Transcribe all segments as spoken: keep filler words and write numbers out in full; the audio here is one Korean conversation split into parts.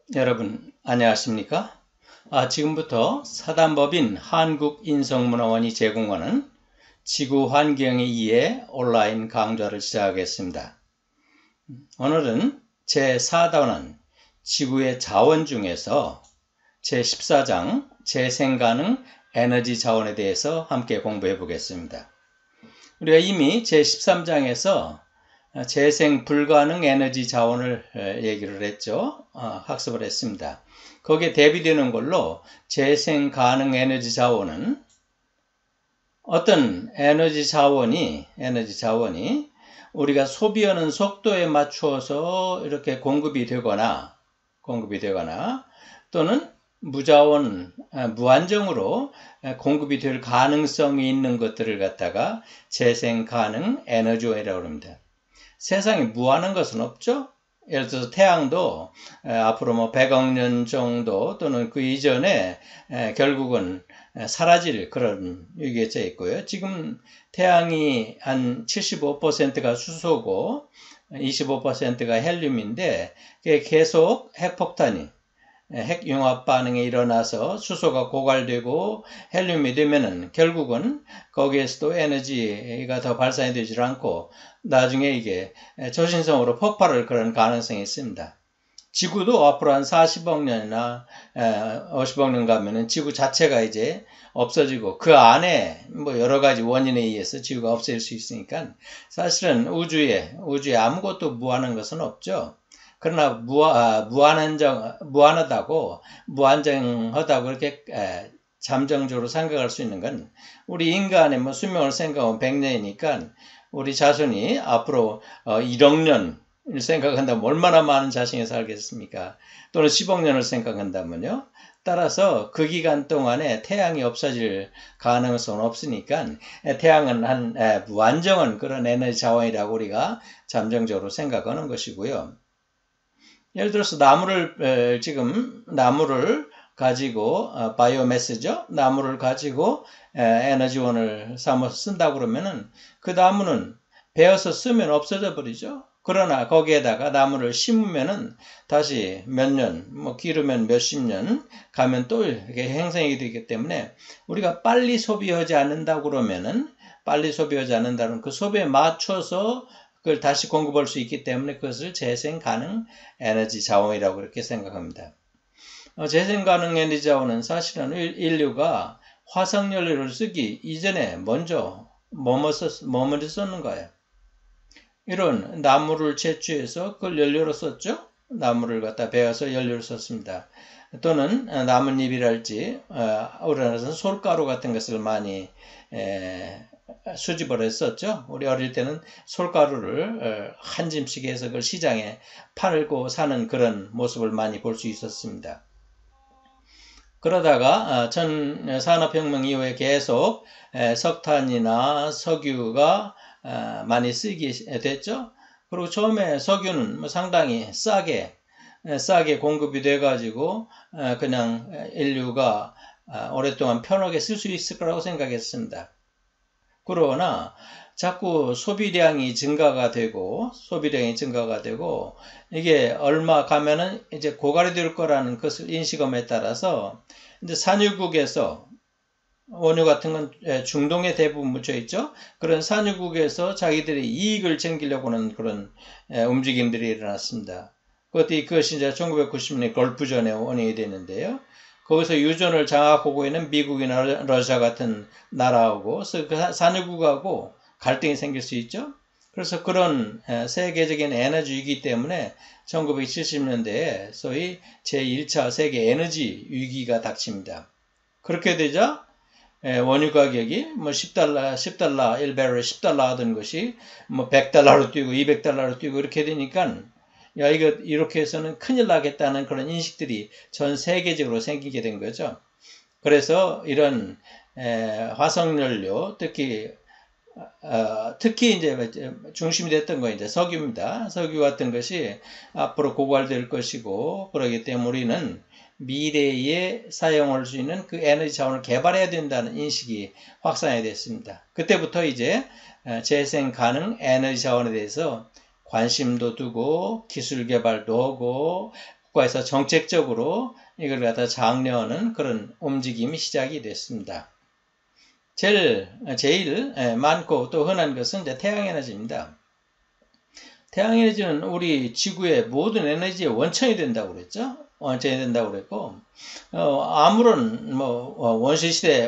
여러분 안녕하십니까? 아, 지금부터 사단법인 한국인성문화원이 제공하는 지구환경에 의해 온라인 강좌를 시작하겠습니다. 오늘은 제사 단원 지구의 자원 중에서 제십사 장 재생가능 에너지 자원에 대해서 함께 공부해 보겠습니다. 우리가 이미 제십삼 장에서 재생 불가능 에너지 자원을 얘기를 했죠. 학습을 했습니다. 거기에 대비되는 걸로 재생 가능 에너지 자원은 어떤 에너지 자원이 에너지 자원이 우리가 소비하는 속도에 맞추어서 이렇게 공급이 되거나 공급이 되거나 또는 무자원, 무한정으로 공급이 될 가능성이 있는 것들을 갖다가 재생 가능 에너지원이라고 합니다. 세상에 무한한 것은 없죠. 예를 들어서 태양도 앞으로 뭐 백억 년 정도 또는 그 이전에 결국은 사라질 그런 위기에 있고요. 지금 태양이 한 칠십오 퍼센트가 수소고 이십오 퍼센트가 헬륨인데 계속 핵폭탄이 핵융합 반응이 일어나서 수소가 고갈되고 헬륨이 되면은 결국은 거기에서도 에너지가 더 발산이 되질 않고 나중에 이게 초신성으로 폭발할 그런 가능성이 있습니다. 지구도 앞으로 한 사십억 년이나 오십억 년 가면은 지구 자체가 이제 없어지고 그 안에 뭐 여러 가지 원인에 의해서 지구가 없어질 수 있으니까 사실은 우주에 우주에 아무것도 무한한 것은 없죠. 그러나 무한, 무한한정, 무한하다고, 무한정하다고 이렇게 에, 잠정적으로 생각할 수 있는 건 우리 인간의 뭐 수명을 생각하면 백 년이니까 우리 자손이 앞으로 어, 일억 년을 생각한다면 얼마나 많은 자신이 살겠습니까? 또는 십억 년을 생각한다면요. 따라서 그 기간 동안에 태양이 없어질 가능성은 없으니까 태양은 한 에, 무한정한 그런 에너지 자원이라고 우리가 잠정적으로 생각하는 것이고요. 예를 들어서 나무를 지금 나무를 가지고 바이오매스죠. 나무를 가지고 에너지원을 삼아서 쓴다고 그러면은 그 나무는 베어서 쓰면 없어져 버리죠. 그러나 거기에다가 나무를 심으면은 다시 몇 년, 뭐 기르면 몇십 년 가면 또 이렇게 행성이 되기 때문에 우리가 빨리 소비하지 않는다고 그러면은 빨리 소비하지 않는다는 그 소비에 맞춰서 그걸 다시 공급할 수 있기 때문에 그것을 재생 가능 에너지 자원이라고 그렇게 생각합니다. 어, 재생 가능 에너지 자원은 사실은 인류가 화석연료를 쓰기 이전에 먼저 뭐뭐 썼, 뭐뭐 썼는 거예요. 이런 나무를 채취해서 그걸 연료로 썼죠. 나무를 갖다 베어서 연료를 썼습니다. 또는 나뭇잎이랄지 어, 우리나라에서는 솔가루 같은 것을 많이 에, 수집을 했었죠. 우리 어릴 때는 솔가루를 한 짐씩 해서 그걸 시장에 팔고 사는 그런 모습을 많이 볼 수 있었습니다. 그러다가 전 산업혁명 이후에 계속 석탄이나 석유가 많이 쓰게 됐죠. 그리고 처음에 석유는 상당히 싸게 싸게 공급이 돼가지고 그냥 인류가 오랫동안 편하게 쓸 수 있을 거라고 생각했습니다. 그러나 자꾸 소비량이 증가가 되고 소비량이 증가가 되고 이게 얼마 가면은 이제 고갈이 될 거라는 것을 인식함에 따라서 이제 산유국에서 원유 같은 건 중동에 대부분 묻혀 있죠. 그런 산유국에서 자기들이 이익을 챙기려고 하는 그런 움직임들이 일어났습니다. 그것이, 그것이 이제 천구백구십 년 걸프전의 원인이 되는데요. 거기서 유전을 장악하고 있는 미국이나 러시아 같은 나라하고 그 산유국하고 갈등이 생길 수 있죠. 그래서 그런 세계적인 에너지 위기 때문에 천구백칠십 년대에 소위 제일 차 세계 에너지 위기가 닥칩니다. 그렇게 되자 원유 가격이 뭐 십 달러, 십 달러, 일 배럴에 십 달러 하던 것이 뭐 백 달러로 뛰고 이백 달러로 뛰고 이렇게 되니까 야, 이거, 이렇게 해서는 큰일 나겠다는 그런 인식들이 전 세계적으로 생기게 된 거죠. 그래서 이런, 에, 화석연료, 특히, 어, 특히 이제 중심이 됐던 건 이제 석유입니다. 석유 같은 것이 앞으로 고갈될 것이고, 그러기 때문에 우리는 미래에 사용할 수 있는 그 에너지 자원을 개발해야 된다는 인식이 확산이 됐습니다. 그때부터 이제 재생 가능 에너지 자원에 대해서 관심도 두고 기술 개발도 하고 국가에서 정책적으로 이걸 갖다 장려하는 그런 움직임이 시작이 됐습니다. 제일, 제일 많고 또 흔한 것은 이제 태양에너지입니다. 태양에너지는 우리 지구의 모든 에너지의 원천이 된다고 그랬죠. 원천이 된다고 그랬고, 어, 아무런 뭐 원시시대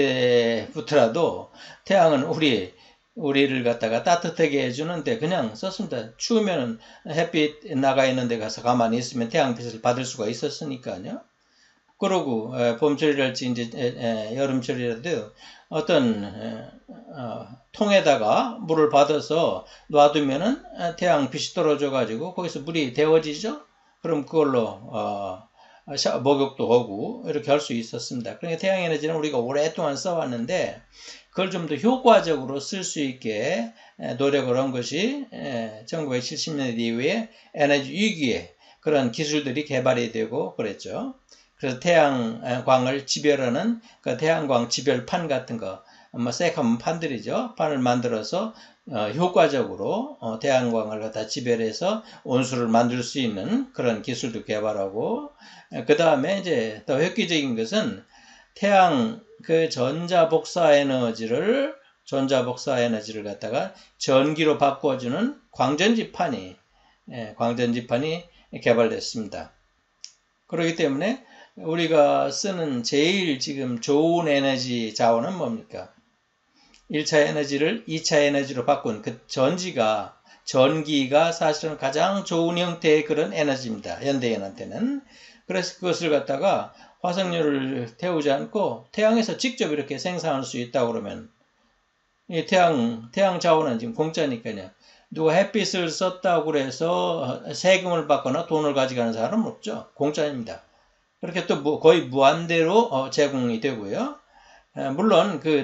원시대부터라도 태양은 우리 우리를 갖다가 따뜻하게 해주는데 그냥 썼습니다. 추우면은 햇빛 나가 있는 데 가서 가만히 있으면 태양빛을 받을 수가 있었으니까요. 그러고 봄철이랄지 이제 에, 에, 여름철이라도 어떤 에, 어, 통에다가 물을 받아서 놔두면은 태양빛이 떨어져 가지고 거기서 물이 데워지죠. 그럼 그걸로 어, 목욕도 하고 이렇게 할 수 있었습니다. 그러니까 태양에너지는 우리가 오랫동안 써왔는데 그걸 좀 더 효과적으로 쓸 수 있게 노력을 한 것이 천구백칠십 년대 이후에 에너지 위기에 그런 기술들이 개발이 되고 그랬죠. 그래서 태양광을 지별하는 그 태양광 지별판 같은 거, 뭐 새카만 판들이죠. 판을 만들어서 어, 효과적으로 어, 태양광을 갖다 지별해서 온수를 만들 수 있는 그런 기술도 개발하고, 그 다음에 이제 더 획기적인 것은 태양 그 전자복사 에너지를 전자복사 에너지를 갖다가 전기로 바꿔주는 광전지판이 예, 광전지판이 개발됐습니다. 그렇기 때문에 우리가 쓰는 제일 지금 좋은 에너지 자원은 뭡니까? 일 차 에너지를 이 차 에너지로 바꾼 그 전지가, 전기가 사실은 가장 좋은 형태의 그런 에너지입니다. 현대인한테는. 그래서 그것을 갖다가 화석연료를 태우지 않고 태양에서 직접 이렇게 생산할 수 있다고 그러면, 이 태양, 태양 자원은 지금 공짜니까요. 누가 햇빛을 썼다고 그래서 세금을 받거나 돈을 가져가는 사람은 없죠. 공짜입니다. 그렇게 또 거의 무한대로 제공이 되고요. 물론 그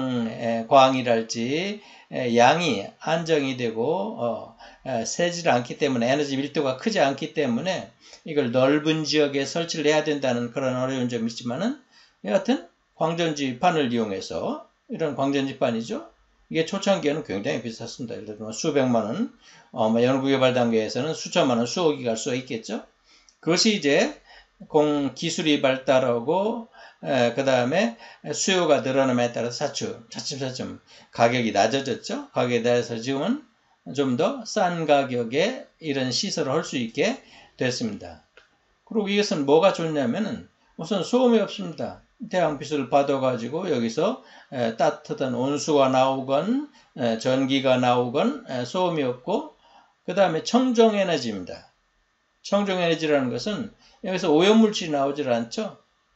태양광이랄지 양이 안정이 되고 세질 않기 때문에, 에너지 밀도가 크지 않기 때문에 이걸 넓은 지역에 설치를 해야 된다는 그런 어려운 점이 있지만은, 여하튼 광전지판을 이용해서, 이런 광전지판이죠. 이게 초창기에는 굉장히 비쌌습니다. 예를 들면 수백만 원, 어, 연구개발 단계에서는 수천만 원, 수억이 갈 수가 있겠죠. 그것이 이제 공 기술이 발달하고 그 다음에 수요가 늘어남에 따라서 차츰, 차츰차츰 가격이 낮아졌죠. 가격이 낮아서 지금은 좀 더 싼 가격에 이런 시설을 할 수 있게 됐습니다. 그리고 이것은 뭐가 좋냐면은 우선 소음이 없습니다. 태양빛을 받아가지고 여기서 따뜻한 온수가 나오건 전기가 나오건 소음이 없고, 그 다음에 청정에너지입니다. 청정에너지라는 것은 여기서 오염물질이 나오질 않죠.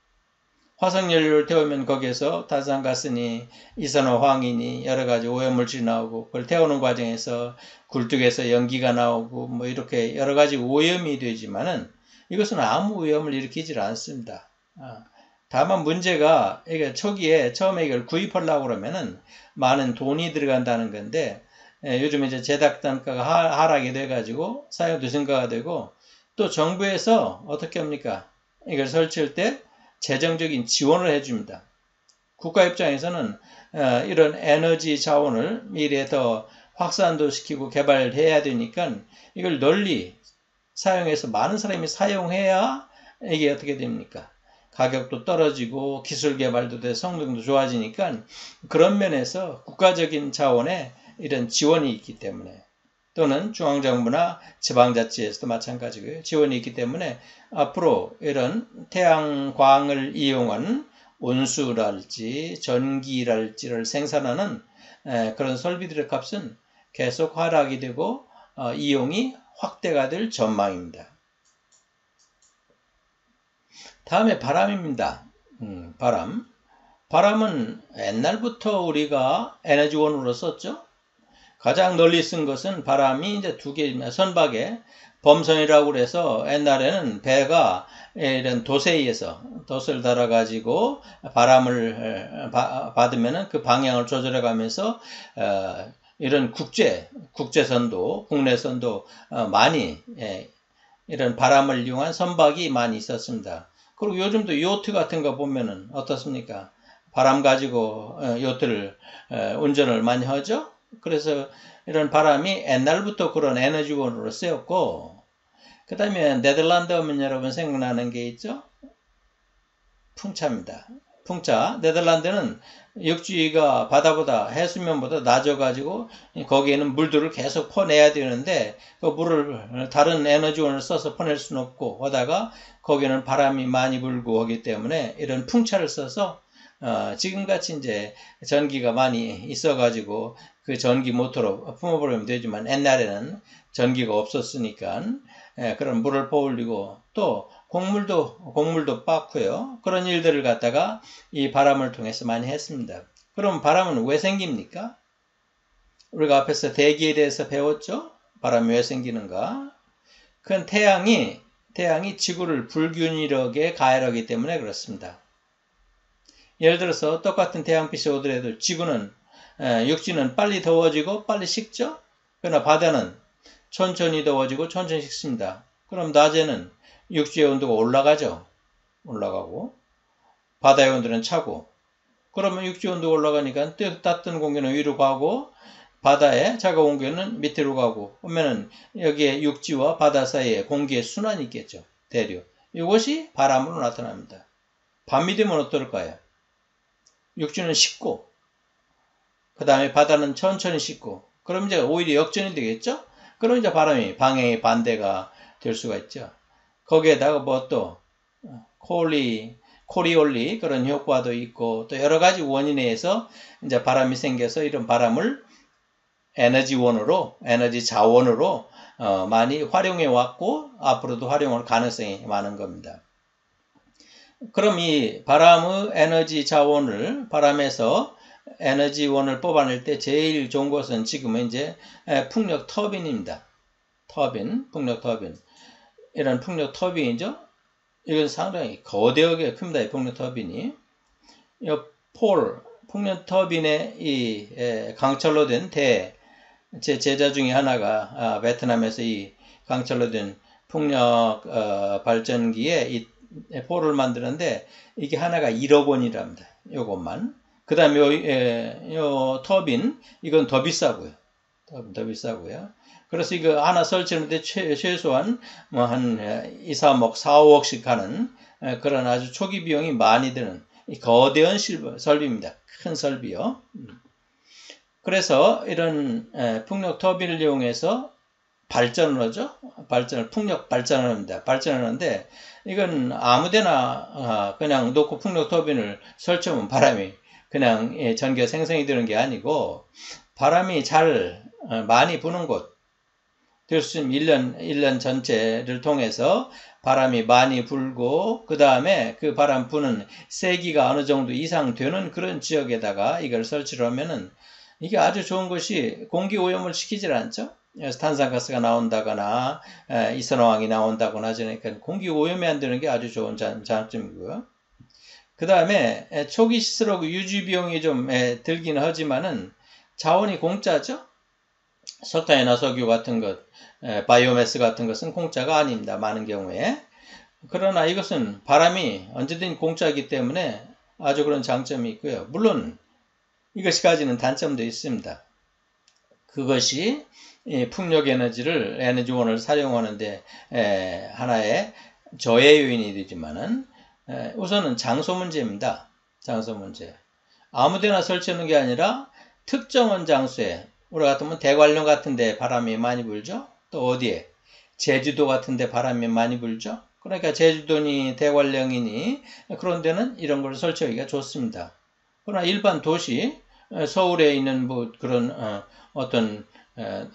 화석연료를 태우면 거기에서 탄산가스니 이산화황이니 여러 가지 오염물질이 나오고, 그걸 태우는 과정에서 굴뚝에서 연기가 나오고 뭐 이렇게 여러 가지 오염이 되지만은 이것은 아무 오염을 일으키질 않습니다. 다만 문제가, 이게 초기에 처음에 이걸 구입하려고 그러면은 많은 돈이 들어간다는 건데, 요즘 이제 제작 단가가 하락이 돼가지고 사용도 증가가 되고, 또 정부에서 어떻게 합니까? 이걸 설치할 때 재정적인 지원을 해줍니다. 국가 입장에서는 이런 에너지 자원을 미래에 더 확산도 시키고 개발해야 되니까 이걸 널리 사용해서 많은 사람이 사용해야 이게 어떻게 됩니까? 가격도 떨어지고 기술 개발도 돼 성능도 좋아지니까, 그런 면에서 국가적인 차원의 이런 지원이 있기 때문에, 또는 중앙정부나 지방자치에서도 마찬가지고요. 지원이 있기 때문에 앞으로 이런 태양광을 이용한 온수랄지 전기랄지를 생산하는 그런 설비들의 값은 계속 하락이 되고 이용이 확대가 될 전망입니다. 다음에 바람입니다. 음, 바람. 바람은 옛날부터 우리가 에너지원으로 썼죠. 가장 널리 쓴 것은 바람이 이제 두 개입니다. 선박에 범선이라고 그래서 옛날에는 배가 이런 도세에서 돛을 달아가지고 바람을 받으면은 그 방향을 조절해 가면서 어, 이런 국제, 국제선도, 국내선도 어, 많이 예, 이런 바람을 이용한 선박이 많이 있었습니다. 그리고 요즘도 요트 같은 거 보면은 어떻습니까? 바람 가지고 어, 요트를 어, 운전을 많이 하죠. 그래서 이런 바람이 옛날부터 그런 에너지원으로 쓰였고, 그 다음에 네덜란드 하면 여러분 생각나는 게 있죠? 풍차입니다. 풍차. 네덜란드는 육지가 바다보다 해수면보다 낮아가지고 거기에는 물들을 계속 퍼내야 되는데 그 물을 다른 에너지원을 써서 퍼낼 수는 없고 하다가 거기는 바람이 많이 불고 하기 때문에 이런 풍차를 써서 어, 지금같이 이제 전기가 많이 있어가지고 그 전기 모터로 품어버리면 되지만 옛날에는 전기가 없었으니까 예, 그런 물을 퍼올리고 또 곡물도 곡물도 빻고요. 그런 일들을 갖다가 이 바람을 통해서 많이 했습니다. 그럼 바람은 왜 생깁니까? 우리가 앞에서 대기에 대해서 배웠죠? 바람이 왜 생기는가? 그건 태양이 태양이 지구를 불균일하게 가열하기 때문에 그렇습니다. 예를 들어서 똑같은 태양빛이 오더라도 지구는 에, 육지는 빨리 더워지고 빨리 식죠? 그러나 바다는 천천히 더워지고 천천히 식습니다. 그럼 낮에는 육지의 온도가 올라가죠. 올라가고 바다의 온도는 차고 그러면 육지 온도가 올라가니까 따뜻한 공기는 위로 가고 바다의 차가운 공기는 밑으로 가고 그러면은 여기에 육지와 바다 사이에 공기의 순환이 있겠죠. 대류. 이것이 바람으로 나타납니다. 밤이 되면 어떨까요? 육지는 식고 그 다음에 바다는 천천히 식고 그럼 이제 오히려 역전이 되겠죠? 그럼 이제 바람이 방향의 반대가 될 수가 있죠. 거기에다가 뭐 또 콜리, 코리올리 그런 효과도 있고 또 여러 가지 원인에 의해서 이제 바람이 생겨서 이런 바람을 에너지원으로, 에너지 자원으로 어, 많이 활용해 왔고 앞으로도 활용할 가능성이 많은 겁니다. 그럼 이 바람의 에너지 자원을 바람에서 에너지원을 뽑아낼 때 제일 좋은 것은 지금은 이제 풍력 터빈입니다. 터빈, 풍력 터빈. 이런 풍력 터빈이죠. 이건 상당히 거대하게 큽니다. 이 풍력 터빈이. 이 폴, 풍력 터빈의 이 강철로 된 대, 제 제자 중에 하나가 아, 베트남에서 이 강철로 된 풍력 어, 발전기에 이 폴을 만드는데 이게 하나가 일억 원이랍니다. 요것만. 그 다음에 요, 에, 요 터빈, 이건 더 비싸고요. 더, 더 비싸고요. 그래서 이거 하나 설치하는데 최, 최소한 뭐 한 이, 삼억, 사억씩 하는 그런 아주 초기 비용이 많이 드는 거대한 설비입니다. 큰 설비요. 그래서 이런 풍력 터빈을 이용해서 발전을 하죠. 발전을, 풍력 발전을 합니다. 발전을 하는데 이건 아무데나 그냥 놓고 풍력 터빈을 설치하면 바람이 그냥 전기가 생성이 되는 게 아니고 바람이 잘 많이 부는 곳, 될 수 있으면 일 년, 일 년 전체를 통해서 바람이 많이 불고 그 다음에 그 바람 부는 세기가 어느 정도 이상 되는 그런 지역에다가 이걸 설치를 하면은 이게 아주 좋은 것이 공기 오염을 시키질 않죠. 탄산가스가 나온다거나 이산화황이 나온다거나 하니까 공기 오염이 안 되는 게 아주 좋은 장점이고요. 그 다음에 초기 시설하고 유지 비용이 좀 들기는 하지만은 자원이 공짜죠. 석탄이나 석유 같은 것, 바이오매스 같은 것은 공짜가 아닙니다. 많은 경우에. 그러나 이것은 바람이 언제든 공짜이기 때문에 아주 그런 장점이 있고요. 물론 이것이 가지는 단점도 있습니다. 그것이 풍력 에너지를, 에너지원을 사용하는데 하나의 저해 요인이 되지만은 우선은 장소 문제입니다. 장소 문제. 아무데나 설치하는 게 아니라 특정한 장소에, 우리 같으면 대관령 같은 데 바람이 많이 불죠. 또 어디에? 제주도 같은 데 바람이 많이 불죠. 그러니까 제주도니 대관령이니 그런 데는 이런 걸 설치하기가 좋습니다. 그러나 일반 도시, 서울에 있는 뭐 그런 어, 어떤 어,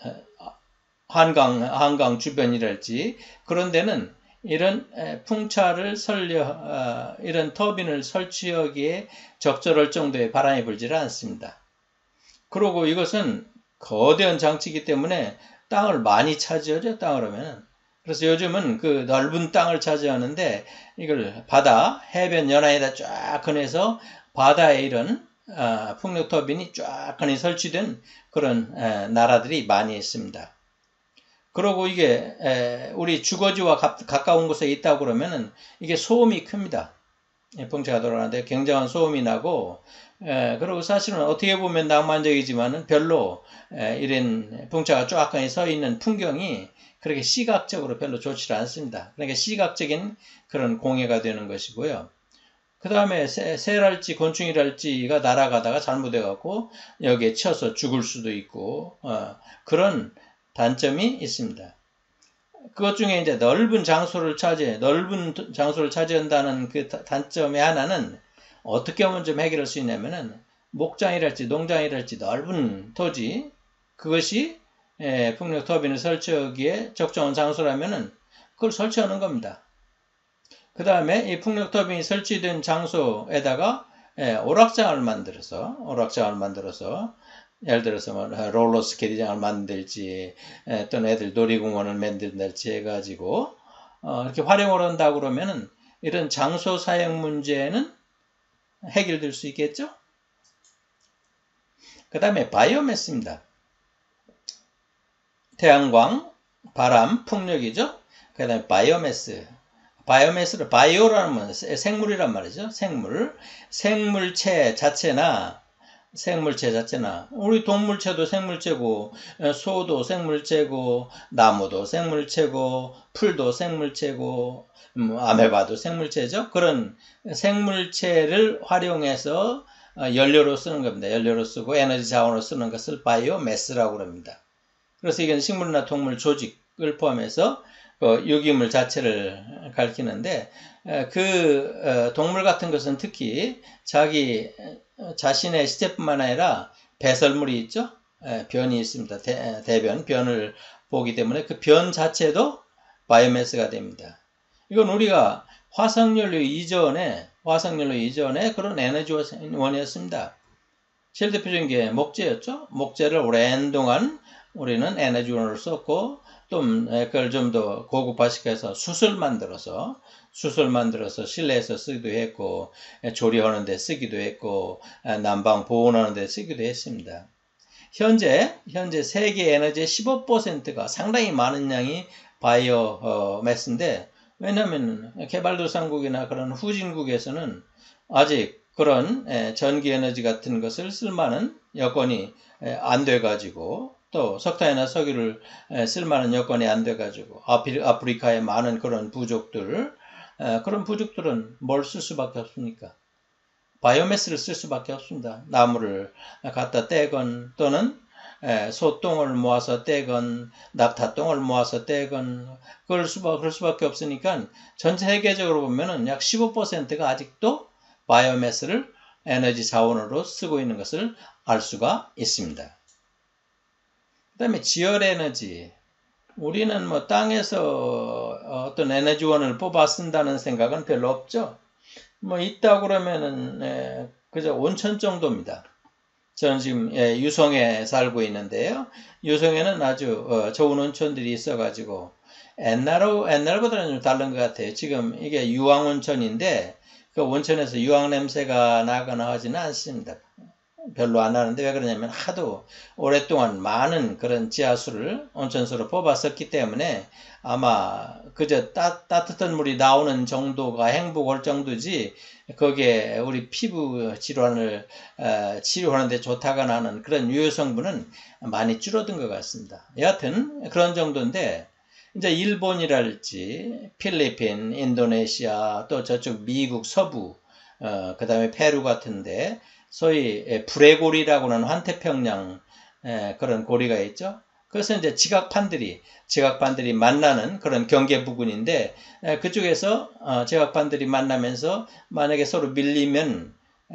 한강, 한강 주변이랄지 그런 데는 이런 풍차를 설려, 어, 이런 터빈을 설치하기에 적절할 정도의 바람이 불지를 않습니다. 그리고 이것은 거대한 장치이기 때문에 땅을 많이 차지하죠. 땅을 하면. 그래서 요즘은 그 넓은 땅을 차지하는데 이걸 바다, 해변 연안에다 쫙 꺼내서 바다에 이런 어, 풍력 터빈이 쫙 꺼내 설치된 그런 에, 나라들이 많이 있습니다. 그리고 이게 에, 우리 주거지와 가, 가까운 곳에 있다고 그러면은 이게 소음이 큽니다. 풍차가 돌아가는데 굉장한 소음이 나고 에, 그리고 사실은 어떻게 보면 낭만적이지만은 별로 에, 이런 풍차가 쫙 서 있는 풍경이 그렇게 시각적으로 별로 좋지 않습니다. 그러니까 시각적인 그런 공해가 되는 것이고요. 그 다음에 새랄지 곤충이랄지가 날아가다가 잘못해갖고 여기에 쳐서 죽을 수도 있고 어, 그런 단점이 있습니다. 그것 중에 이제 넓은 장소를 차지해 넓은 장소를 차지한다는 그 단점의 하나는 어떻게 하면 좀 해결할 수 있냐면은 목장이랄지 농장이랄지 넓은 토지 그것이 예, 풍력 터빈을 설치하기에 적정한 장소라면은 그걸 설치하는 겁니다. 그 다음에 이 풍력 터빈이 설치된 장소에다가 예, 오락장을 만들어서 오락장을 만들어서 예를 들어서 뭐 롤러 스케이트장을 만들지 예, 또는 애들 놀이공원을 만든다든지 해가지고 어, 이렇게 활용을 한다 그러면은 이런 장소 사용 문제는 해결될 수 있겠죠? 그 다음에 바이오매스입니다. 태양광, 바람, 풍력이죠. 그 다음에 바이오매스. 바이오매스를 바이오라는 건 생물이란 말이죠. 생물. 생물체 자체나 생물체 자체나 우리 동물체도 생물체고 소도 생물체고 나무도 생물체고 풀도 생물체고 아메바도 생물체죠. 그런 생물체를 활용해서 연료로 쓰는 겁니다. 연료로 쓰고 에너지 자원으로 쓰는 것을 바이오매스라고 합니다. 그래서 이건 식물이나 동물 조직을 포함해서 유기물 자체를 가리키는데 그 동물 같은 것은 특히 자기 자신의 시체뿐만 아니라 배설물이 있죠. 변이 있습니다. 대, 대변, 변을 보기 때문에 그 변 자체도 바이오매스가 됩니다. 이건 우리가 화석연료 이전에 화석연료 이전에 그런 에너지원이었습니다. 제일 대표적인 게 목재였죠. 목재를 오랜 동안 우리는 에너지원으로 썼고 또 그걸 좀 더 고급화시켜서 숯을 만들어서 숯을 만들어서 실내에서 쓰기도 했고 조리하는 데 쓰기도 했고 난방 보온하는 데 쓰기도 했습니다. 현재 현재 세계 에너지의 십오 퍼센트가 상당히 많은 양이 바이오매스인데 왜냐하면 개발도상국이나 그런 후진국에서는 아직 그런 전기 에너지 같은 것을 쓸 만한 여건이 안 돼가지고 또 석탄이나 석유를 쓸 만한 여건이 안 돼가지고 아프리카의 많은 그런 부족들 그런 부족들은 뭘 쓸 수밖에 없습니까? 바이오매스를 쓸 수밖에 없습니다. 나무를 갖다 떼건 또는 소똥을 모아서 떼건 낙타똥을 모아서 떼건 그럴, 수밖, 그럴 수밖에 없으니까 전 세계적으로 보면은 약 십오 퍼센트가 아직도 바이오매스를 에너지 자원으로 쓰고 있는 것을 알 수가 있습니다. 그 다음에 지열에너지. 우리는 뭐 땅에서 어떤 에너지원을 뽑아 쓴다는 생각은 별로 없죠. 뭐 있다 그러면은 그저 온천 정도입니다. 저는 지금 유성에 살고 있는데요. 유성에는 아주 좋은 온천들이 있어가지고 옛날로 옛날보다는 좀 다른 것 같아요. 지금 이게 유황온천인데 그 온천에서 유황 냄새가 나거나 하지는 않습니다. 별로 안 나는데 왜 그러냐면 하도 오랫동안 많은 그런 지하수를 온천수로 뽑았었기 때문에 아마 그저 따, 따뜻한 물이 나오는 정도가 행복할 정도지 거기에 우리 피부 질환을 어, 치료하는 데 좋다거나 하는 그런 유효 성분은 많이 줄어든 것 같습니다. 여하튼 그런 정도인데 이제 일본이랄지 필리핀, 인도네시아 또 저쪽 미국 서부 어, 그 다음에 페루 같은데 소위 브레골이라고 하는 환태평양 그런 고리가 있죠. 그래서 이제 지각판들이 지각판들이 만나는 그런 경계 부근인데 그쪽에서 지각판들이 만나면서 만약에 서로 밀리면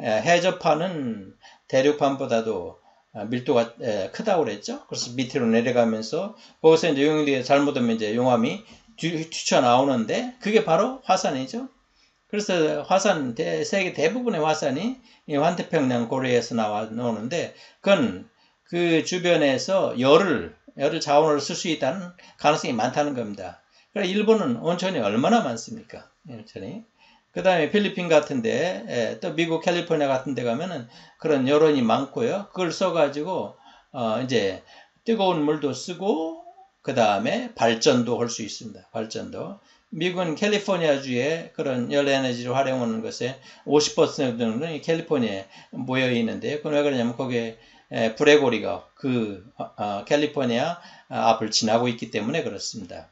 해저판은 대륙판보다도 밀도가 크다고 그랬죠. 그래서 밑으로 내려가면서 거기서 이제 용암이 잘못하면 이제 용암이 튀쳐나오는데 그게 바로 화산이죠. 그래서 화산, 대, 세계 대부분의 화산이 이 환태평양 고리에서 나와 나오는데, 그건 그 주변에서 열을, 열을 자원으로 쓸 수 있다는 가능성이 많다는 겁니다. 그러니까 일본은 온천이 얼마나 많습니까? 온천이. 그 다음에 필리핀 같은데, 예, 또 미국 캘리포니아 같은데 가면은 그런 여론이 많고요. 그걸 써가지고, 어, 이제 뜨거운 물도 쓰고, 그 다음에 발전도 할 수 있습니다. 발전도. 미국은 캘리포니아주에 그런 열에너지를 활용하는 것에 오십 퍼센트 정도는 캘리포니아에 모여 있는데요. 그건 왜 그러냐면 거기에 에, 불의 고리가 그 어, 어, 캘리포니아 앞을 지나고 있기 때문에 그렇습니다.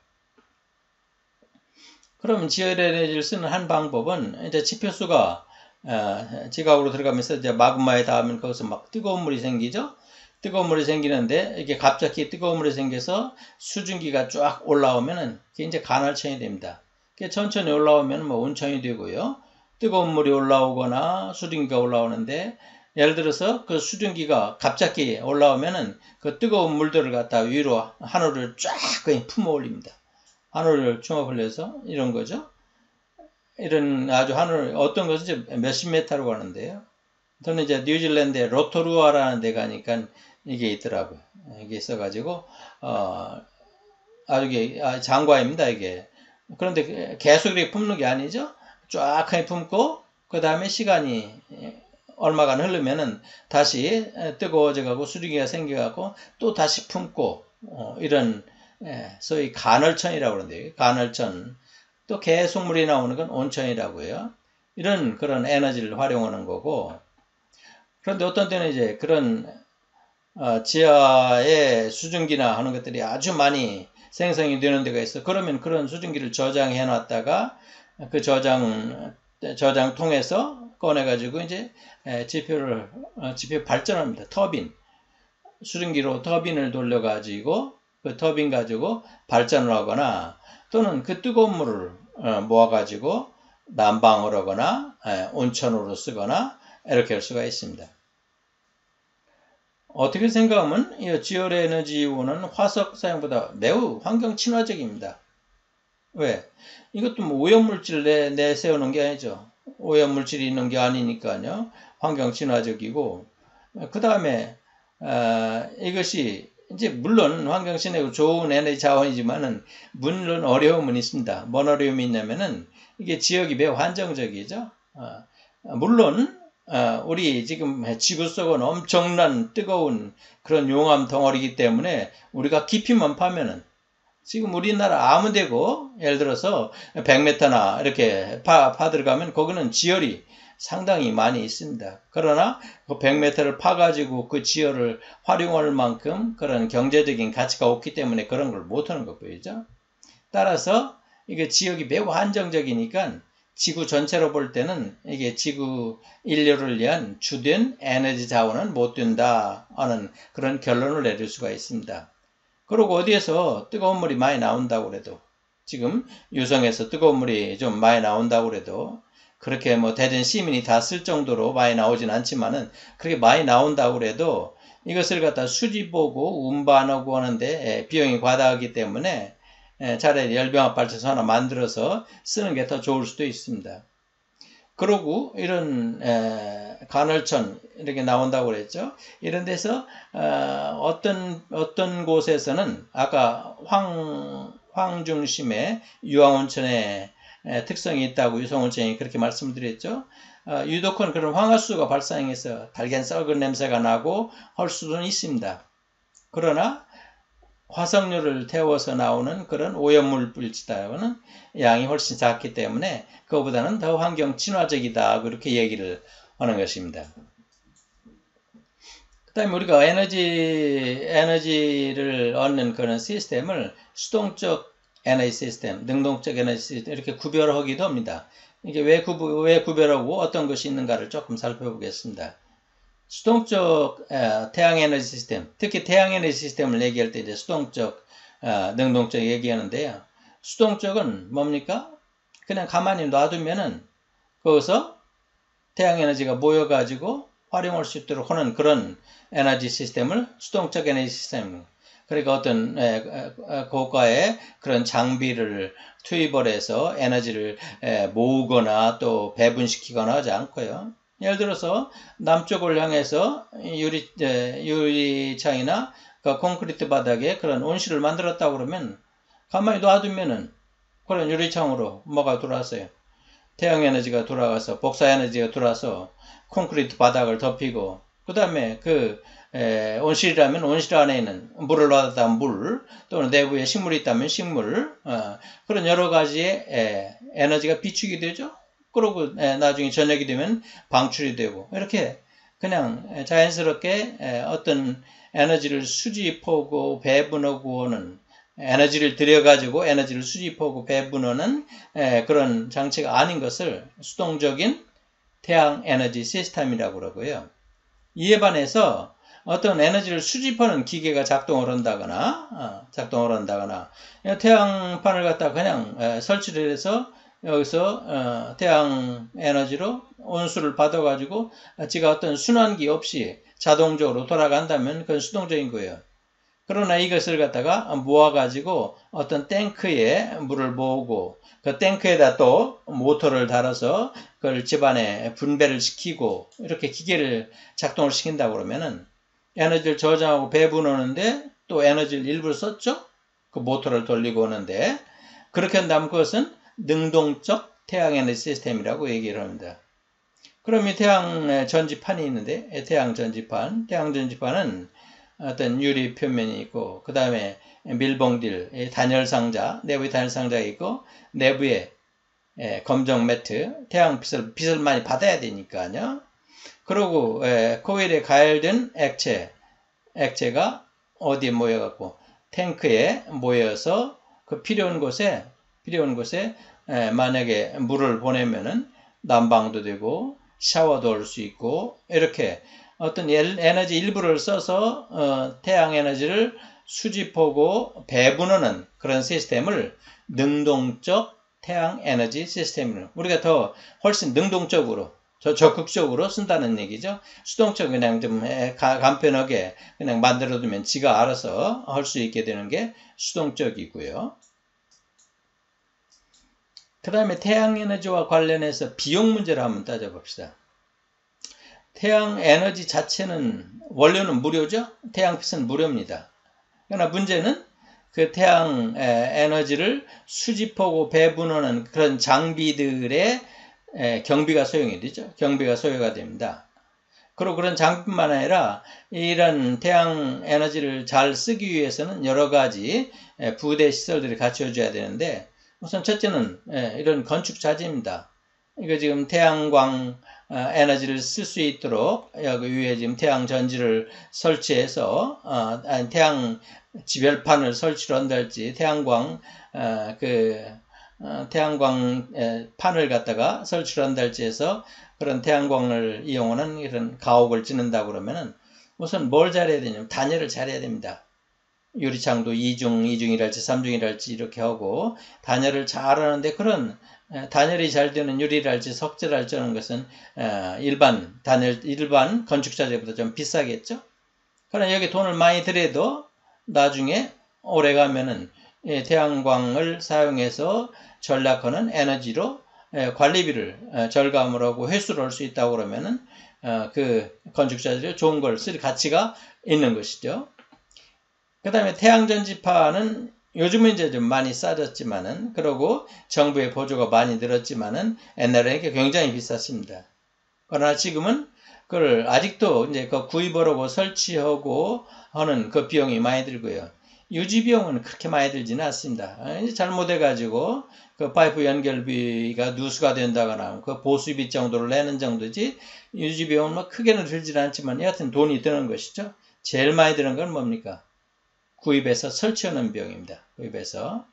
그럼 지열 에너지를 쓰는 한 방법은 이제 지표수가 어, 지각으로 들어가면서 이제 마그마에 닿으면 거기서 막 뜨거운 물이 생기죠. 뜨거운 물이 생기는데 이게 갑자기 뜨거운 물이 생겨서 수증기가 쫙 올라오면은 그게 이제 간헐천이 됩니다. 그게 천천히 올라오면 뭐 온천이 되고요. 뜨거운 물이 올라오거나 수증기가 올라오는데 예를 들어서 그 수증기가 갑자기 올라오면은 그 뜨거운 물들을 갖다 위로 하늘을 쫙 그냥 품어 올립니다. 하늘을 충업 흘려서 이런 거죠. 이런 아주 하늘 어떤 것은 이제 몇십 메타로 가는데요. 저는 이제 뉴질랜드의 로토루아라는 데 가니까 이게 있더라고요. 이게 있어가지고 어, 아주 이게 장과입니다. 이게 그런데 계속 이렇게 품는 게 아니죠. 쫙 품고 그 다음에 시간이 얼마간 흐르면은 다시 뜨거워져가고 수증기가 생겨가고 또 다시 품고 어, 이런 소위 간헐천이라고 그러는데요. 간헐천 또 계속 물이 나오는 건 온천이라고 해요. 이런 그런 에너지를 활용하는 거고 그런데 어떤 때는 이제 그런 어, 지하의 수증기나 하는 것들이 아주 많이 생성이 되는 데가 있어. 그러면 그런 수증기를 저장해 놨다가 그 저장 저장 통해서 꺼내 가지고 이제 지표를 어, 지표 발전합니다. 터빈 수증기로 터빈을 돌려 가지고 그 터빈 가지고 발전을 하거나 또는 그 뜨거운 물을 어, 모아 가지고 난방을 하거나 에, 온천으로 쓰거나 이렇게 할 수가 있습니다. 어떻게 생각하면 이 지열 에너지원은 화석 사용보다 매우 환경 친화적입니다. 왜? 이것도 뭐 오염물질 내, 내세우는 게 아니죠. 오염물질이 있는 게 아니니까요. 환경 친화적이고 그 다음에 어, 이것이 이제 물론 환경 친화적이고 좋은 에너지 자원이지만은 물론 어려움은 있습니다. 뭔 어려움이 있냐면은 이게 지역이 매우 한정적이죠. 어, 물론 어, 우리 지금 지구 속은 엄청난 뜨거운 그런 용암 덩어리이기 때문에 우리가 깊이만 파면은 지금 우리나라 아무 데고 예를 들어서 백 미터나 이렇게 파, 파 들어가면 거기는 지열이 상당히 많이 있습니다. 그러나 그 백 미터를 파가지고 그 지열을 활용할 만큼 그런 경제적인 가치가 없기 때문에 그런 걸 못하는 거 보이죠? 따라서 이게 지역이 매우 한정적이니까 지구 전체로 볼 때는 이게 지구 인류를 위한 주된 에너지 자원은 못 된다 하는 그런 결론을 내릴 수가 있습니다. 그리고 어디에서 뜨거운 물이 많이 나온다고 그래도 지금 유성에서 뜨거운 물이 좀 많이 나온다고 그래도 그렇게 뭐 대전 시민이 다 쓸 정도로 많이 나오진 않지만은 그렇게 많이 나온다고 그래도 이것을 갖다 수집하고 운반하고 하는데 비용이 과다하기 때문에 차라리 열병합 발전소 하나 만들어서 쓰는 게 더 좋을 수도 있습니다. 그러고 이런 에, 간헐천 이렇게 나온다고 그랬죠. 이런 데서 어, 어떤 어떤 곳에서는 아까 황, 황 중심의 유황온천의 에, 특성이 있다고 유성온천이 그렇게 말씀드렸죠. 어, 유독한 그런 황화수소가 발생해서 달걀 썩은 냄새가 나고 할 수는 있습니다. 그러나 화석류를 태워서 나오는 그런 오염물 물질하고는 양이 훨씬 작기 때문에 그거보다는 더 환경 친화적이다 그렇게 얘기를 하는 것입니다. 그 다음에 우리가 에너지, 에너지를 얻는 그런 시스템을 수동적 에너지 시스템, 능동적 에너지 시스템 이렇게 구별하기도 합니다. 이게 왜, 구부, 왜 구별하고 어떤 것이 있는가를 조금 살펴보겠습니다. 수동적 어, 태양에너지 시스템, 특히 태양에너지 시스템을 얘기할 때 이제 수동적, 어, 능동적 얘기하는데요. 수동적은 뭡니까? 그냥 가만히 놔두면은 거기서 태양에너지가 모여가지고 활용할 수 있도록 하는 그런 에너지 시스템을 수동적 에너지 시스템. 그러니까 어떤 에, 에, 고가의 그런 장비를 투입을 해서 에너지를 에, 모으거나 또 배분시키거나 하지 않고요. 예를 들어서 남쪽을 향해서 유리, 유리창이나 그 콘크리트 바닥에 그런 온실을 만들었다고 그러면 가만히 놔두면은 그런 유리창으로 뭐가 들어왔어요. 태양에너지가 돌아가서 복사에너지가 돌아서 콘크리트 바닥을 덮이고 그 다음에 그 에, 온실이라면 온실 안에 있는 물을 넣었다 물 또는 내부에 식물이 있다면 식물 어, 그런 여러 가지의 에, 에너지가 비축이 되죠. 그러고 에, 나중에 저녁이 되면 방출이 되고 이렇게 그냥 자연스럽게 어떤 에너지를 수집하고 배분하고 하는, 에너지를 들여가지고 에너지를 수집하고 배분하는 그런 장치가 아닌 것을 수동적인 태양 에너지 시스템이라고 그러고요. 이에 반해서 어떤 에너지를 수집하는 기계가 작동을 한다거나, 작동을 한다거나, 태양판을 갖다 그냥 설치를 해서 여기서 태양 에너지로 온수를 받아가지고 지가 어떤 순환기 없이 자동적으로 돌아간다면 그건 수동적인 거예요. 그러나 이것을 갖다가 모아가지고 어떤 탱크에 물을 모으고 그 탱크에다 또 모터를 달아서 그걸 집안에 분배를 시키고 이렇게 기계를 작동을 시킨다고 그러면은 에너지를 저장하고 배분하는데 또 에너지를 일부러 썼죠? 그 모터를 돌리고 오는데 그렇게 한다면 그것은 능동적 태양 에너지 시스템이라고 얘기를 합니다. 그럼 이 태양 전지판이 있는데 태양 전지판, 태양 전지판은 어떤 유리 표면이 있고 그 다음에 밀봉딜, 단열 상자, 내부에 단열 상자가 있고 내부에 검정 매트, 태양빛을 빛을 많이 받아야 되니까요. 그리고 코일에 가열된 액체, 액체가 어디에 모여갖고 탱크에 모여서 그 필요한 곳에 필요한 곳에 만약에 물을 보내면은 난방도 되고 샤워도 할 수 있고 이렇게 어떤 에너지 일부를 써서 어, 태양 에너지를 수집하고 배분하는 그런 시스템을 능동적 태양 에너지 시스템으로 우리가 더 훨씬 능동적으로 더 적극적으로 쓴다는 얘기죠. 수동적 그냥 좀 간편하게 그냥 만들어두면 지가 알아서 할 수 있게 되는 게 수동적이고요. 그 다음에 태양 에너지와 관련해서 비용 문제를 한번 따져봅시다. 태양 에너지 자체는 원료는 무료죠. 태양빛은 무료입니다. 그러나 문제는 그 태양 에너지를 수집하고 배분하는 그런 장비들의 경비가 소용이 되죠. 경비가 소요가 됩니다. 그리고 그런 장비뿐만 아니라 이런 태양 에너지를 잘 쓰기 위해서는 여러 가지 부대 시설들이 갖춰져야 되는데 우선 첫째는 이런 건축 자재입니다. 이거 지금 태양광 에너지를 쓸 수 있도록 여기 위에 지금 태양 전지를 설치해서 어, 아니, 태양 지별판을 설치를 한달지 태양광 어, 그 어, 태양광 에, 판을 갖다가 설치를 한달지 해서 그런 태양광을 이용하는 이런 가옥을 짓는다 그러면은 우선 뭘 잘해야 되냐면 단열을 잘해야 됩니다. 유리창도 이중, 이중이랄지 삼중이랄지 이렇게 하고 단열을 잘 하는데 그런 단열이 잘 되는 유리랄지 석재랄지 하는 것은 일반 단열, 일반 건축자재보다 좀 비싸겠죠? 그러나 여기 돈을 많이 들여도 나중에 오래 가면은 태양광을 사용해서 전략하는 에너지로 관리비를 절감을 하고 회수를 할 수 있다고 그러면은 그 건축자재를 좋은 걸 쓸 가치가 있는 것이죠. 그 다음에 태양전지파는 요즘은 이제 좀 많이 싸졌지만은, 그러고 정부의 보조가 많이 늘었지만은, 옛날에는 굉장히 비쌌습니다. 그러나 지금은 그걸 아직도 이제 그 구입하고 설치하고 하는 그 비용이 많이 들고요. 유지 비용은 그렇게 많이 들지는 않습니다. 잘못해가지고 그 파이프 연결비가 누수가 된다거나 그 보수비 정도를 내는 정도지 유지 비용은 뭐 크게는 들지는 않지만 여하튼 돈이 드는 것이죠. 제일 많이 드는 건 뭡니까? 구입해서 설치하는 비용입니다. 구입해서.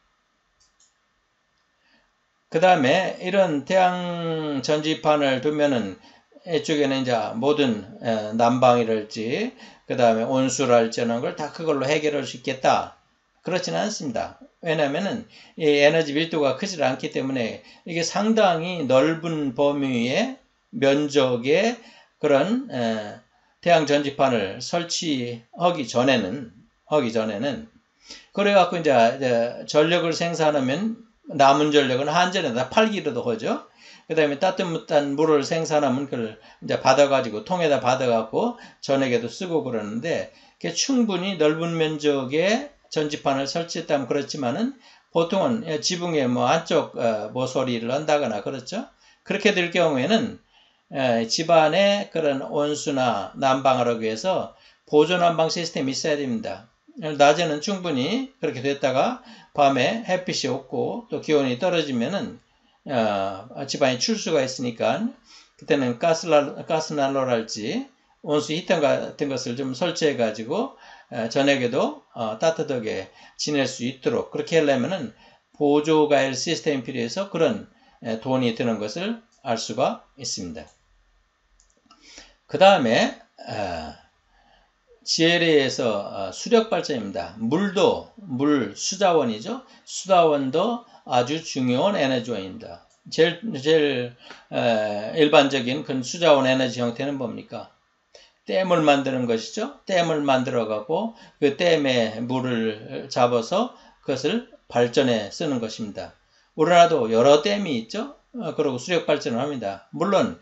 그 다음에 이런 태양 전지판을 두면은 이쪽에는 이제 모든 난방이랄지 그 다음에 온수랄지 하는 걸 다 그걸로 해결할 수 있겠다. 그렇지는 않습니다. 왜냐하면은 이 에너지 밀도가 크지 않기 때문에 이게 상당히 넓은 범위의 면적의 그런 태양 전지판을 설치하기 전에는 하기 전에는 그래갖고 이제 전력을 생산하면 남은 전력은 한전에다 팔기로도 하죠. 그 다음에 따뜻한 물을 생산하면 그걸 이제 받아가지고 통에다 받아갖고 전액에도 쓰고 그러는데 그게 충분히 넓은 면적의 전지판을 설치했다면 그렇지만은 보통은 지붕에 뭐 한쪽 모서리를 한다거나 그렇죠. 그렇게 될 경우에는 집안에 그런 온수나 난방을 하기 위해서 보조 난방 시스템이 있어야 됩니다. 낮에는 충분히 그렇게 됐다가 밤에 햇빛이 없고 또 기온이 떨어지면은 어, 집안에 출수가 있으니까 그때는 가스난로랄지 온수 히터 같은 것을 좀 설치해 가지고 저녁에도 어, 따뜻하게 지낼 수 있도록 그렇게 하려면은 보조가일 시스템이 필요해서 그런 돈이 드는 것을 알 수가 있습니다. 그 다음에 지엘에이에서 수력발전입니다. 물도 물 수자원이죠. 수자원도 아주 중요한 에너지원입니다. 제일, 제일 에, 일반적인 그 수자원 에너지 형태는 뭡니까? 댐을 만드는 것이죠. 댐을 만들어 갖고 그 댐에 물을 잡아서 그것을 발전에 쓰는 것입니다. 우리나라도 여러 댐이 있죠. 어, 그리고 수력 발전을 합니다. 물론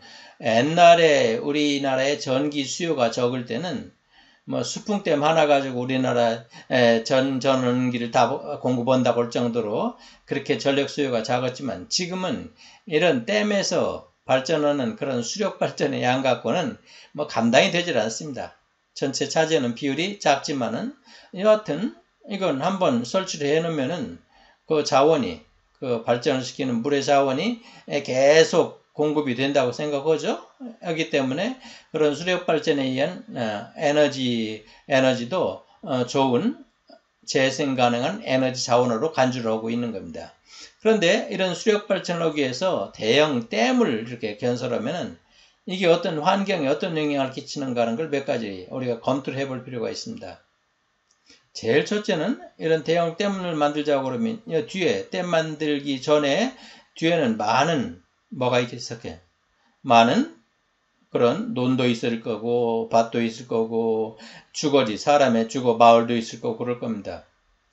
옛날에 우리나라의 전기 수요가 적을 때는 뭐 수풍댐 하나 가지고 우리나라 전 전원기를 다 공급한다고 할 정도로 그렇게 전력 수요가 작았지만 지금은 이런 댐에서 발전하는 그런 수력 발전의 양 갖고는 뭐 감당이 되질 않습니다. 전체 차지하는 비율이 작지만은 여하튼 이건 한번 설치를 해 놓으면은 그 자원이 그 발전을 시키는 물의 자원이 계속 공급이 된다고 생각하죠. 하기 때문에 그런 수력 발전에 의한 에너지 에너지도 좋은 재생 가능한 에너지 자원으로 간주를 하고 있는 겁니다. 그런데 이런 수력 발전을 하기 위해서 대형 댐을 이렇게 건설하면은 이게 어떤 환경에 어떤 영향을 끼치는가 하는 걸 몇 가지 우리가 검토를 해볼 필요가 있습니다. 제일 첫째는 이런 대형 댐을 만들자고 그러면 뒤에 댐 만들기 전에 뒤에는 많은 뭐가 있겠어요? 많은 그런 논도 있을 거고 밭도 있을 거고 주거지 사람의 주거 마을도 있을 거고 그럴 겁니다.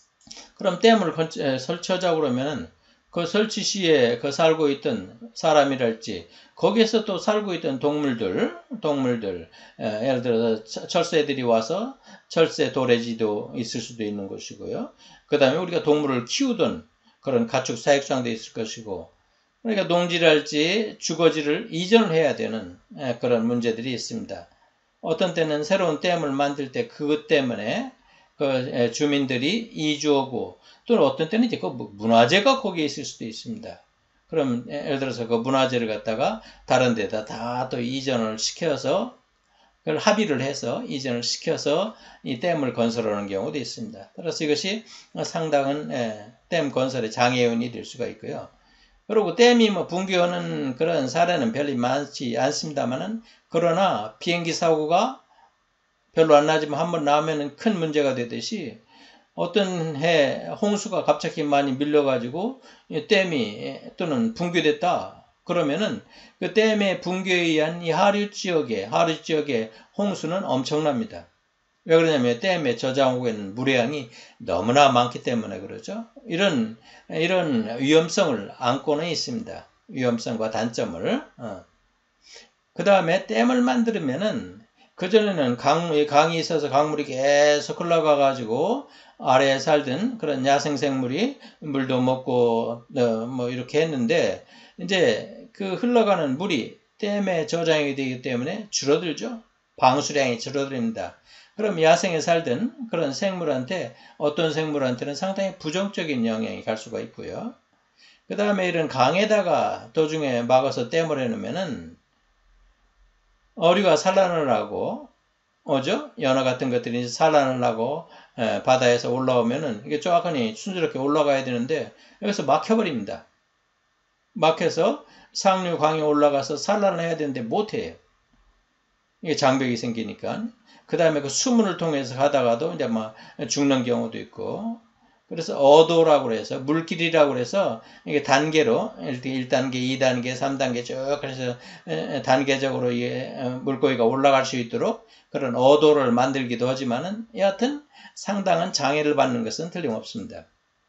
그럼 댐을 설치하자고 그러면은 그 설치 시에 그 살고 있던 사람이랄지 거기에서 또 살고 있던 동물들 동물들 예를 들어서 철새들이 와서 철새 도래지도 있을 수도 있는 것이고요. 그 다음에 우리가 동물을 키우던 그런 가축 사육장도 있을 것이고 그러니까 농지랄지 주거지를 이전을 해야 되는 그런 문제들이 있습니다. 어떤 때는 새로운 댐을 만들 때 그것 때문에 그 주민들이 이주하고 또는 어떤 때는 이제 그 문화재가 거기에 있을 수도 있습니다. 그럼 예를 들어서 그 문화재를 갖다가 다른 데다 다 또 이전을 시켜서 그걸 합의를 해서 이전을 시켜서 이 댐을 건설하는 경우도 있습니다. 따라서 이것이 상당한 댐 건설의 장애운이 될 수가 있고요. 그리고 댐이 뭐 붕괴하는 그런 사례는 별로 많지 않습니다만은 그러나 비행기 사고가 별로 안 나지만 한번 나오면은 큰 문제가 되듯이 어떤 해 홍수가 갑자기 많이 밀려가지고 댐이 또는 붕괴됐다 그러면은 그 댐의 붕괴에 의한 이 하류 지역의 하류 지역의 홍수는 엄청납니다. 왜 그러냐면 댐의 저장고에는 물의 양이 너무나 많기 때문에 그러죠. 이런 이런 위험성을 안고는 있습니다. 위험성과 단점을. 어. 그 다음에 댐을 만들면은 그전에는 강, 강이 있어서 강물이 계속 흘러가 가지고 아래에 살던 그런 야생생물이 물도 먹고 어, 뭐 이렇게 했는데 이제 그 흘러가는 물이 댐에 저장이 되기 때문에 줄어들죠. 방수량이 줄어듭니다. 그럼 야생에 살던 그런 생물한테 어떤 생물한테는 상당히 부정적인 영향이 갈 수가 있고요. 그 다음에 이런 강에다가 도중에 막아서 댐을 해놓으면은 어류가 산란을 하고 오죠? 연어 같은 것들이 산란을 하고 에, 바다에서 올라오면은 이게 쫙하니 순조롭게 올라가야 되는데 여기서 막혀버립니다. 막혀서 상류 강에 올라가서 산란을 해야 되는데 못해요. 이게 장벽이 생기니까. 그 다음에 그 수문을 통해서 가다가도 이제 막 죽는 경우도 있고. 그래서 어도라고 해서 물길이라고 해서 이게 단계로 일 단계, 이 단계, 삼 단계 쭉 그래서 단계적으로 물고기가 올라갈 수 있도록 그런 어도를 만들기도 하지만은 여하튼 상당한 장애를 받는 것은 틀림없습니다.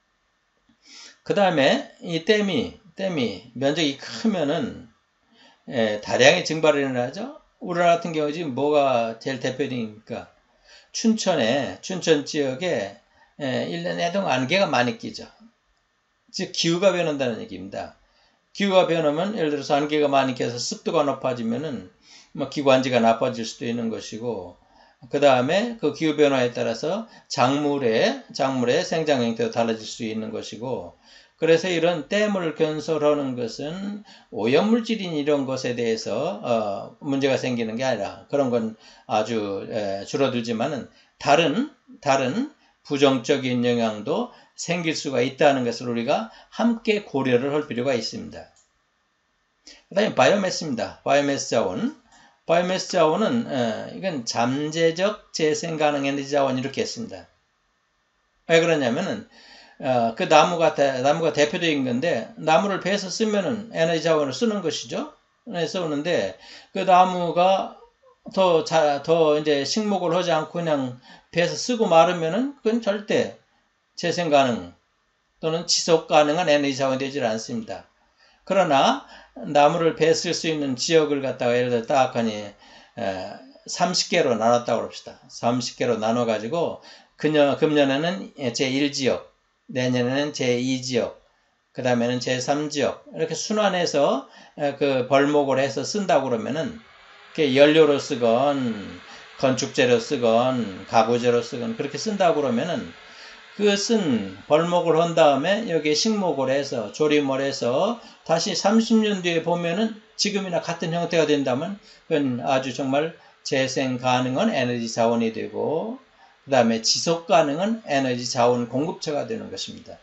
그 다음에 이 댐이 댐이 면적이 크면은 다량의 증발이 일어나죠. 우리나라 같은 경우 지금 뭐가 제일 대표적입니까? 춘천에 춘천 지역에 일 년 내동 안개가 많이 끼죠. 즉 기후가 변한다는 얘기입니다. 기후가 변하면 예를 들어서 안개가 많이 껴서 습도가 높아지면은 뭐 기관지가 나빠질 수도 있는 것이고 그 다음에 그 기후 변화에 따라서 작물의 작물의 생장 형태도 달라질 수 있는 것이고 그래서 이런 댐을 건설하는 것은 오염물질인 이런 것에 대해서 어, 문제가 생기는 게 아니라 그런 건 아주 에, 줄어들지만은 다른 다른 부정적인 영향도 생길 수가 있다는 것을 우리가 함께 고려를 할 필요가 있습니다. 그 다음에 바이오매스입니다. 바이오매스 자원. 바이오매스 자원은 에, 이건 잠재적 재생 가능 에너지 자원 이렇게 했습니다. 왜 그러냐면은 어, 그 나무가 나무가 대표적인 건데 나무를 베서 쓰면은 에너지 자원을 쓰는 것이죠. 쓰는데 그 나무가 더 자, 더 이제 식목을 하지 않고 그냥 베서 쓰고 마르면은 그건 절대 재생 가능 또는 지속 가능한 에너지 자원이 되질 않습니다. 그러나 나무를 베쓸 수 있는 지역을 갖다가 예를 들어 딱 하니 삼십 개로 나눴다고 합시다. 삼십 개로 나눠 가지고 금년, 금년에는 제일 지역, 내년에는 제이 지역, 그 다음에는 제삼 지역 이렇게 순환해서 그 벌목을 해서 쓴다고 그러면은 연료로 쓰건 건축재로 쓰건 가구재로 쓰건 그렇게 쓴다고 그러면은 그 쓴 벌목을 한 다음에 여기에 식목을 해서 조림을 해서 다시 삼십 년 뒤에 보면은 지금이나 같은 형태가 된다면 그건 아주 정말 재생 가능한 에너지 자원이 되고 그 다음에 지속 가능한 에너지 자원 공급처가 되는 것입니다.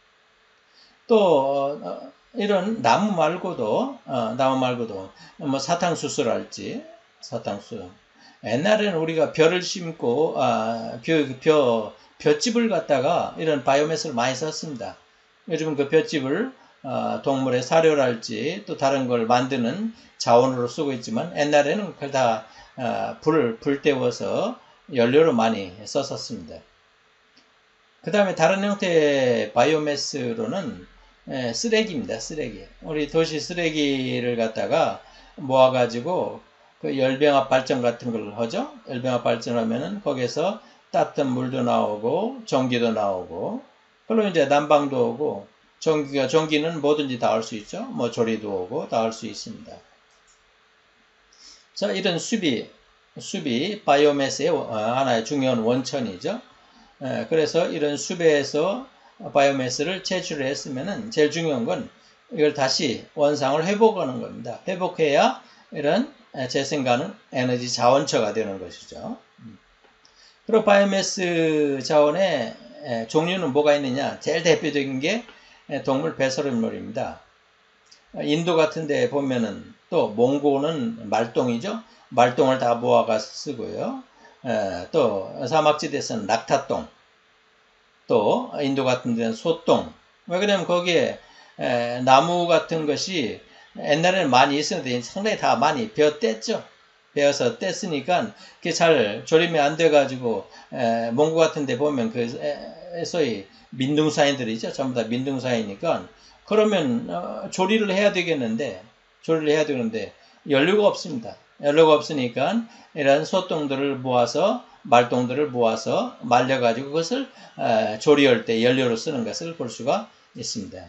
또 어, 이런 나무 말고도 어, 나무 말고도 뭐 사탕수수랄지 사탕수 옛날에는 우리가 벼를 심고 아, 벼, 벼, 볏짚을 갖다가 이런 바이오매스를 많이 썼습니다. 요즘은 그 볏짚을 어, 동물의 사료랄지 또 다른 걸 만드는 자원으로 쓰고 있지만 옛날에는 그걸 다 어, 불을 불 때워서 연료로 많이 썼었습니다. 그 다음에 다른 형태의 바이오매스로는 에, 쓰레기입니다. 쓰레기. 우리 도시 쓰레기를 갖다가 모아가지고 그 열병합 발전 같은 걸 하죠. 열병합 발전하면은 거기에서 따뜻한 물도 나오고 전기도 나오고 그리고 이제 난방도 오고 전기가 전기는 뭐든지 다 할 수 있죠. 뭐 조리도 오고 다 할 수 있습니다. 자, 이런 수비 수비 바이오매스의 하나의 중요한 원천이죠. 그래서 이런 수배에서 바이오매스를 채취를 했으면은 제일 중요한 건 이걸 다시 원상을 회복하는 겁니다. 회복해야 이런 재생 가능 에너지 자원처가 되는 것이죠. 그리고 바이오매스 자원의 종류는 뭐가 있느냐? 제일 대표적인 게 동물 배설물입니다. 인도 같은 데 보면은 또 몽고는 말똥이죠. 말똥을 다 모아가서 쓰고요. 에, 또 사막지대에서는 낙타똥, 또 인도 같은 데는 소똥. 왜 그러냐면 거기에 에, 나무 같은 것이 옛날에는 많이 있었는데 상당히 다 많이 베어 뗐죠. 베어서 뗐으니까 그게 잘 조림이 안 돼가지고 에, 몽고 같은 데 보면 그 에, 소위 민둥사인들이죠. 전부 다 민둥사이니까 그러면 어, 조리를 해야 되겠는데 조리를 해야 되는데 연료가 없습니다. 연료가 없으니까 이런 소똥들을 모아서 말똥들을 모아서 말려가지고 그것을 어, 조리할 때 연료로 쓰는 것을 볼 수가 있습니다.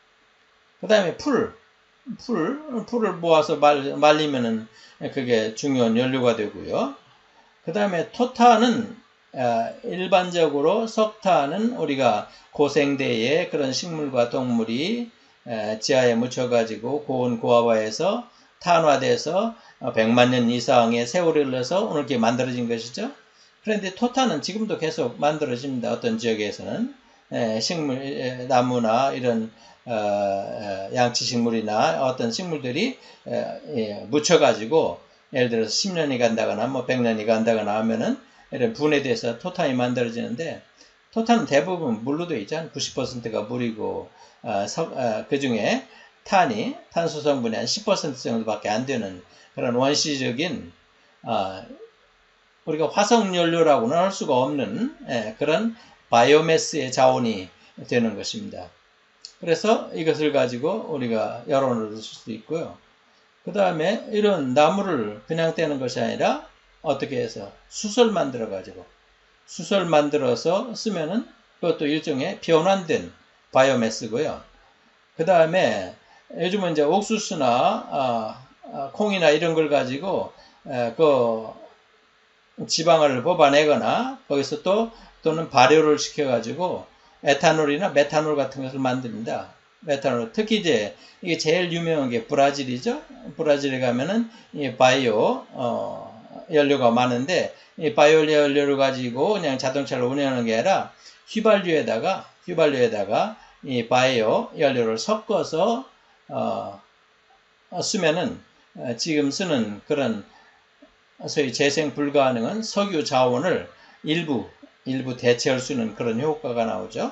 그 다음에 풀, 풀, 풀을 모아서 말, 말리면은 그게 중요한 연료가 되고요. 그 다음에 토타는 어, 일반적으로 석탄은 우리가 고생대에 그런 식물과 동물이 에, 지하에 묻혀가지고 고온 고압화해서 탄화돼서 백만 년 이상의 세월이 흘러서 오늘 이렇게 만들어진 것이죠. 그런데 토탄은 지금도 계속 만들어집니다. 어떤 지역에서는 에, 식물, 에, 나무나 이런 어, 양치식물이나 어떤 식물들이 에, 예, 묻혀가지고 예를 들어서 십 년이 간다거나 뭐 백 년이 간다거나 하면은 이런 분해돼서 토탄이 만들어지는데 토탄은 대부분 물로 되어 있죠. 한 구십 퍼센트가 물이고 어, 어, 그 중에 탄이 탄소 성분이 한 십 퍼센트 정도밖에 안 되는 그런 원시적인 어, 우리가 화석연료라고는 할 수가 없는 예, 그런 바이오매스의 자원이 되는 것입니다. 그래서 이것을 가지고 우리가 여론을 얻을 수도 있고요. 그 다음에 이런 나무를 그냥 떼는 것이 아니라 어떻게 해서 수설 만들어 가지고 수설 만들어서 쓰면은 그것도 일종의 변환된 바이오매스고요. 그 다음에 요즘은 이제 옥수수나 아, 아, 콩이나 이런 걸 가지고 에, 그 지방을 뽑아내거나 거기서 또 또는 발효를 시켜 가지고 에탄올이나 메탄올 같은 것을 만듭니다. 메탄올. 특히 이제 이게 제일 유명한 게 브라질이죠. 브라질에 가면은 이 바이오 어, 연료가 많은데 이 바이오 연료를 가지고 그냥 자동차를 운행하는 게 아니라 휘발유에다가 휘발유에다가 이 바이오 연료를 섞어서 어, 쓰면은 어, 지금 쓰는 그런 소위 재생 불가능한 석유 자원을 일부 일부 대체할 수 있는 그런 효과가 나오죠.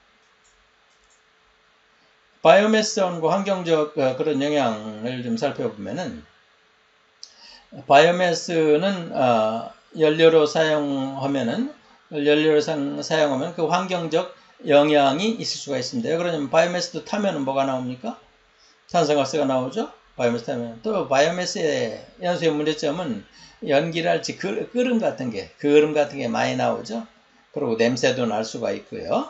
바이오매스원과 환경적 그런 영향을 좀 살펴보면은 바이오매스는 어, 연료로 사용하면은 연료로 사용하면 그 환경적 영향이 있을 수가 있습니다. 그러면 바이오매스도 타면은 뭐가 나옵니까? 탄산가스가 나오죠. 바이오매스 타면 또 바이오매스의 연소의 문제점은 연기랄지 끓음 같은 게 그름 같은 게 많이 나오죠. 그리고 냄새도 날 수가 있고요.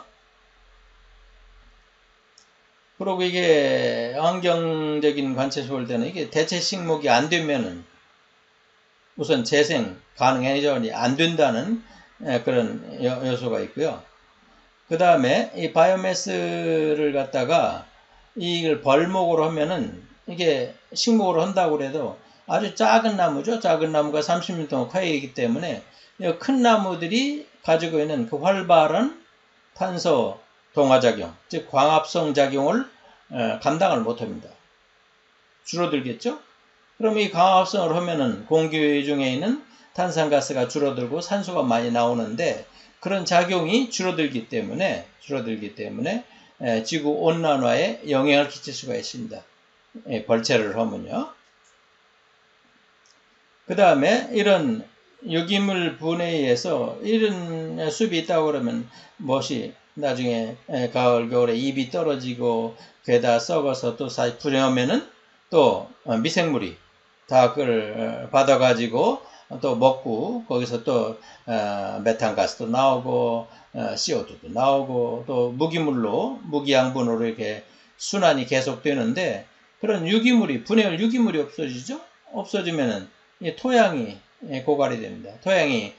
그리고 이게 환경적인 관점에서 볼 때는 이게 대체 식목이 안 되면은 우선 재생 가능 에너지원이 안 된다는 그런 요소가 있고요. 그 다음에 이 바이오매스를 갖다가 이걸 벌목으로 하면은 이게 식목으로 한다고 해도 아주 작은 나무죠. 작은 나무가 삼십 미터 동안 커이기 때문에 큰 나무들이 가지고 있는 그 활발한 탄소 동화작용, 즉 광합성 작용을 감당을 못합니다. 줄어들겠죠? 그럼 이 광합성을 하면은 공기 중에 있는 탄산가스가 줄어들고 산소가 많이 나오는데 그런 작용이 줄어들기 때문에 줄어들기 때문에 지구 온난화에 영향을 끼칠 수가 있습니다. 벌채를 하면요. 그 다음에 이런 유기물 분해에 의해서 이런 숲이 있다고 그러면 무엇이 나중에 가을 겨울에 잎이 떨어지고 괴다 썩어서 또 사이 분해하면은 또 미생물이 다 그걸 받아가지고 또 먹고 거기서 또 메탄가스도 나오고 씨오투도 나오고 또 무기물로 무기양분으로 이렇게 순환이 계속되는데 그런 유기물이 분해할 유기물이 없어지죠. 없어지면은 이 토양이 고갈이 됩니다. 토양이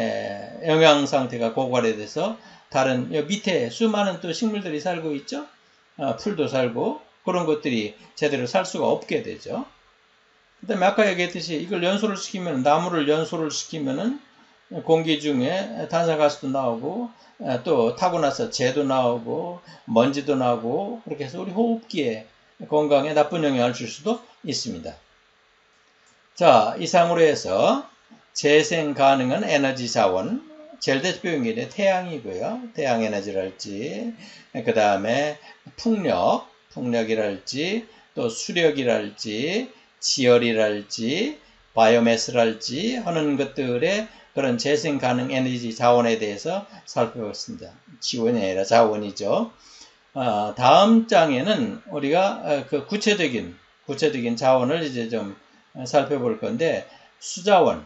영양 상태가 고갈이 돼서 다른 밑에 수많은 또 식물들이 살고 있죠. 풀도 살고 그런 것들이 제대로 살 수가 없게 되죠. 그 다음에 아까 얘기했듯이 이걸 연소를 시키면 나무를 연소를 시키면은 공기 중에 탄산가스도 나오고 또 타고 나서 재도 나오고 먼지도 나오고 그렇게 해서 우리 호흡기에 건강에 나쁜 영향을 줄 수도 있습니다. 자, 이상으로 해서 재생 가능한 에너지 자원, 제일 대표적인 게 태양이고요. 태양 에너지랄지, 그 다음에 풍력, 풍력이랄지, 또 수력이랄지, 지열이랄지, 바이오매스랄지 하는 것들의 그런 재생 가능 에너지 자원에 대해서 살펴봤습니다. 지원이 아니라 자원이죠. 어, 다음 장에는 우리가 그 구체적인, 구체적인 자원을 이제 좀 살펴볼 건데, 수자원,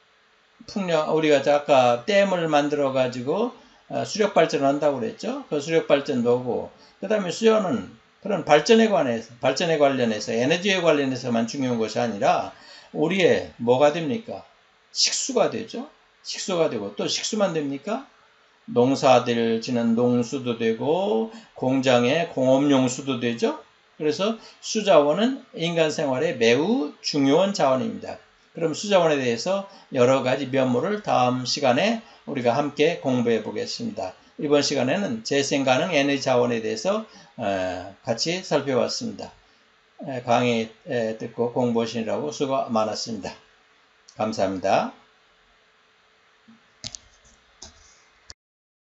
풍력, 우리가 아까 댐을 만들어 가지고 수력 발전을 한다고 그랬죠. 그 수력 발전도 하고, 그 다음에 수요는 그런 발전에 관해서, 발전에 관련해서, 에너지에 관련해서만 중요한 것이 아니라, 우리의 뭐가 됩니까? 식수가 되죠. 식수가 되고, 또 식수만 됩니까? 농사들 지는 농수도 되고, 공장의 공업용수도 되죠. 그래서 수자원은 인간 생활에 매우 중요한 자원입니다. 그럼 수자원에 대해서 여러 가지 면모를 다음 시간에 우리가 함께 공부해 보겠습니다. 이번 시간에는 재생 가능 에너지 자원에 대해서 같이 살펴봤습니다. 강의 듣고 공부하시느라고 수고 많았습니다. 감사합니다.